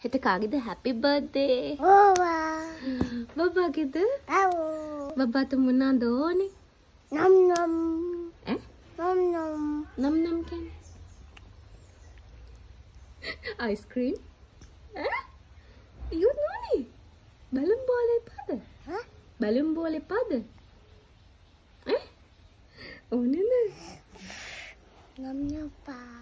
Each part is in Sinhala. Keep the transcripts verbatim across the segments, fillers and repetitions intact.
හෙට කාගේද happy birthday? බබා. බබාගේද? ආව්. බබාට මොනවද ඕනේ? නම් නම්. ඈ? නම් නම්. නම් නම් කියන්නේ? ice cream? ඈ? ඉයුත් නෝනේ. බැලුම් බෝලේ පාද? හා? බැලුම් බෝලේ පාද? ඈ? ඕනේ නේද? නම් නම් පා.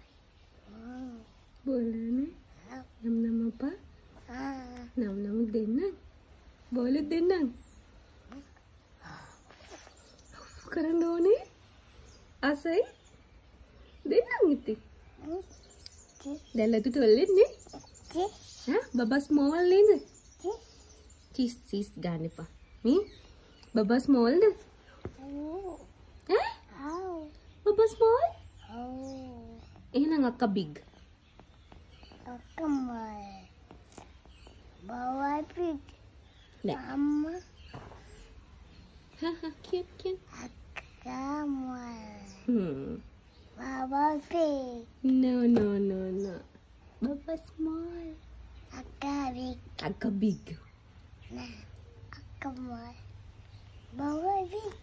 බෝලනේ. නම් නම් අපා. ආ. නම් නම් දෙන්න. බෝලෙ දෙන්න. කරන්න ඕනේ. අසයි. දෙන්නම් ඉතින්. දැන් ලතු තොල්ලෙන්නේ. ඈ බබා ස්මෝල් නේද? චීස් චීස් ගන්න එපා. මේ බබා ස්මෝල්ද? ඈ? ආව්. බබා ස්මෝල්? ඔව්. එහෙනම් අක්කා බිග්. අක්කමයි. බවයි පිට. නෑ. අම්මා. හා හා කියත් කියත්. අක්කමයි. Hmm. බබා පිට. No no no no. බබා ස්මෝල්. අක්කා බිග්. අක්කා බිග්. නෑ. අක්කමයි. බවයි පිට.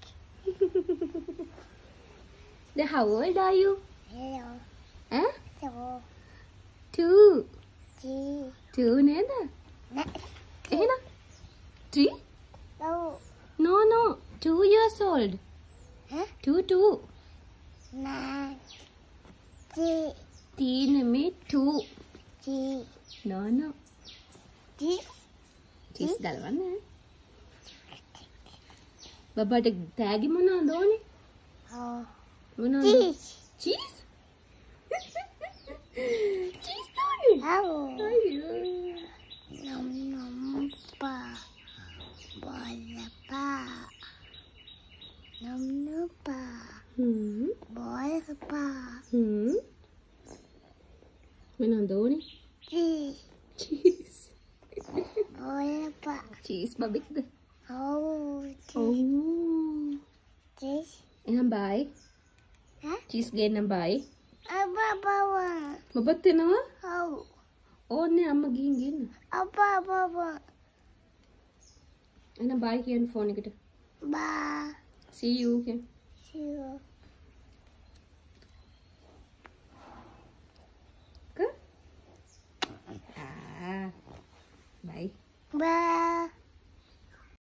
Then how old are you? Hello. Eh? So. Two. Chi. Two නේද? Nè. එහෙනම් three? Đâu. No no. Two years old. Hả? Two two. Nè. Chi. T නෙමෙයි two. Chi. No no. Chi. Cheese ගලවන්න. බබාට තෑගි මොනවද ඕනේ? Oh. මොනවද? Cheese. චීස්? චීස් ඕනේ. Đâu. අයියෝ. Nóng nóng pa. Bola pa. Nóng nước pa. හ්ම්. Bola pa. හ්ම්. මොනවද ඕනේ? Cheese. Cheese. Bola pa. Cheese බබෙක්ද? Oh. ඔව්. Cheese. එහෙනම් බයි. Hả? චීස් ගේන්න බයි. Apa bawa. බබත් එනවා? Oh. ඕනේ අම්මා ගිහින් ගෙන්න. Apa bawa. එහෙනම් බයි කියන්න ෆෝන් එකට. Ba. See you කියන්න. See you. Good? Ah. Bye. Ba.